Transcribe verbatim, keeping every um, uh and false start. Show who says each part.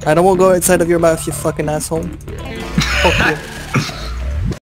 Speaker 1: I don't want to go outside of your mouth, you fucking asshole. Fuck you.